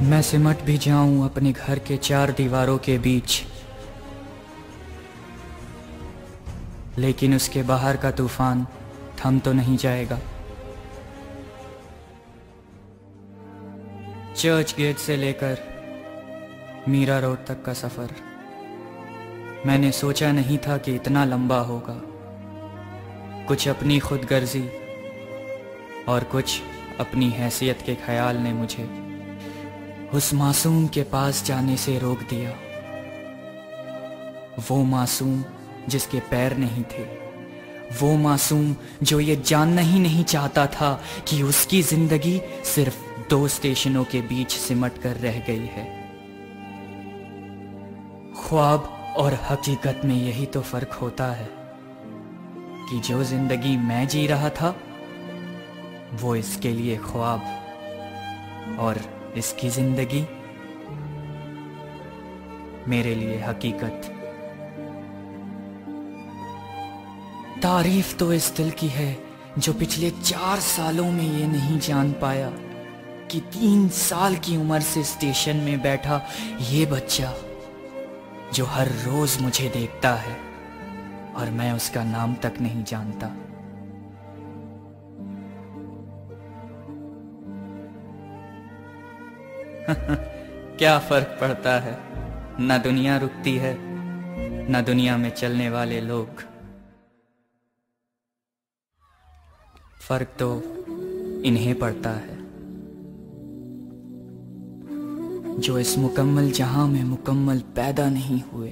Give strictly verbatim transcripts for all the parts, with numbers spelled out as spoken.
मैं सिमट भी जाऊं अपने घर के चार दीवारों के बीच, लेकिन उसके बाहर का तूफान थम तो नहीं जाएगा। चर्च गेट से लेकर मीरा रोड तक का सफर मैंने सोचा नहीं था कि इतना लंबा होगा। कुछ अपनी खुदगर्जी और कुछ अपनी हैसियत के ख्याल ने मुझे उस मासूम के पास जाने से रोक दिया। वो मासूम जिसके पैर नहीं थे, वो मासूम जो ये जानना ही नहीं चाहता था कि उसकी जिंदगी सिर्फ दो स्टेशनों के बीच सिमट कर रह गई है। ख्वाब और हकीकत में यही तो फर्क होता है कि जो जिंदगी मैं जी रहा था वो इसके लिए ख्वाब, और इसकी जिंदगी मेरे लिए हकीकत। तारीफ तो इस दिल की है जो पिछले चार सालों में ये नहीं जान पाया कि तीन साल की उम्र से स्टेशन में बैठा ये बच्चा जो हर रोज मुझे देखता है और मैं उसका नाम तक नहीं जानता। क्या फर्क पड़ता है, ना दुनिया रुकती है ना दुनिया में चलने वाले लोग। फर्क तो इन्हें पड़ता है जो इस मुकम्मल जहां में मुकम्मल पैदा नहीं हुए।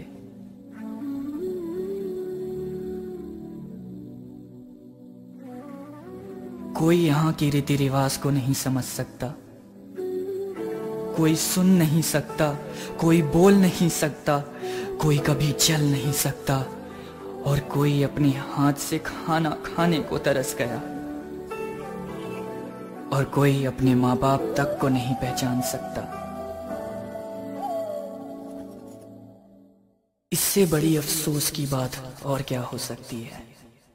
कोई यहां की रीति रिवाज को नहीं समझ सकता, कोई सुन नहीं सकता, कोई बोल नहीं सकता, कोई कभी चल नहीं सकता, और कोई अपने हाथ से खाना खाने को तरस गया, और कोई अपने माँ बाप तक को नहीं पहचान सकता। इससे बड़ी अफसोस की बात और क्या हो सकती है।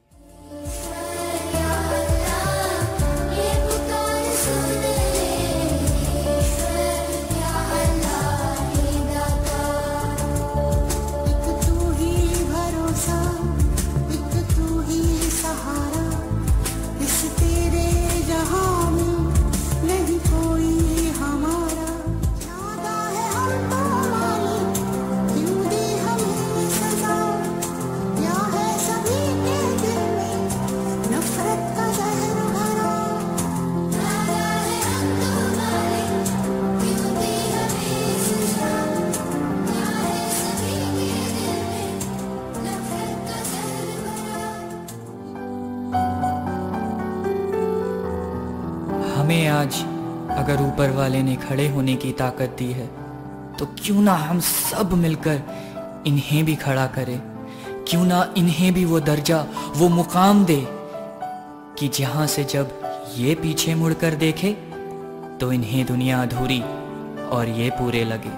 हमें आज अगर ऊपर वाले ने खड़े होने की ताकत दी है तो क्यों ना हम सब मिलकर इन्हें भी खड़ा करें। क्यों ना इन्हें भी वो दर्जा, वो मुकाम दे कि जहां से जब ये पीछे मुड़कर देखे तो इन्हें दुनिया अधूरी और ये पूरे लगे।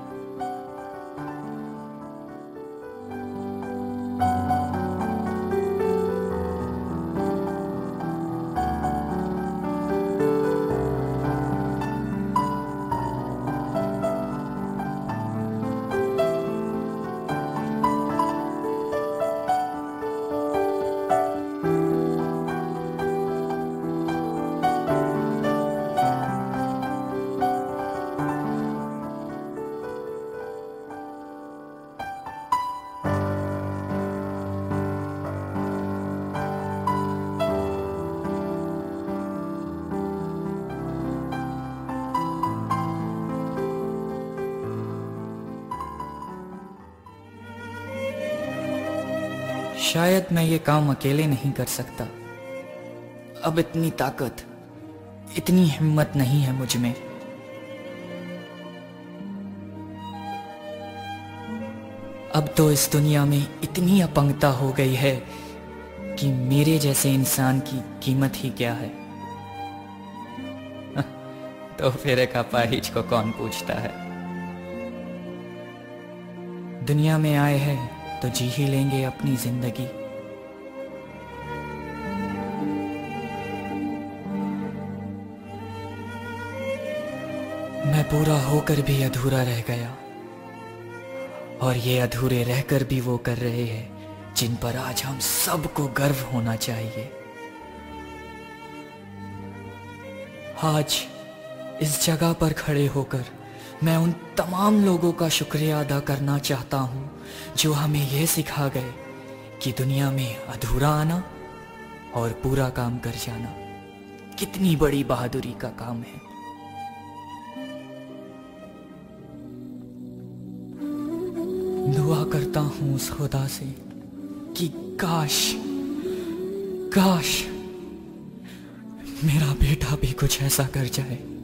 शायद मैं ये काम अकेले नहीं कर सकता। अब इतनी ताकत, इतनी हिम्मत नहीं है मुझ में। अब तो इस दुनिया में इतनी अपंगता हो गई है कि मेरे जैसे इंसान की कीमत ही क्या है। तो फिर एक अपाहिज को कौन पूछता है। दुनिया में आए हैं तो जी ही लेंगे अपनी जिंदगी। मैं पूरा होकर भी अधूरा रह गया, और ये अधूरे रहकर भी वो कर रहे हैं जिन पर आज हम सबको गर्व होना चाहिए। आज इस जगह पर खड़े होकर मैं उन तमाम लोगों का शुक्रिया अदा करना चाहता हूँ जो हमें यह सिखा गए कि दुनिया में अधूरा आना और पूरा काम कर जाना कितनी बड़ी बहादुरी का काम है। दुआ करता हूँ उस खुदा से कि काश काश मेरा बेटा भी कुछ ऐसा कर जाए।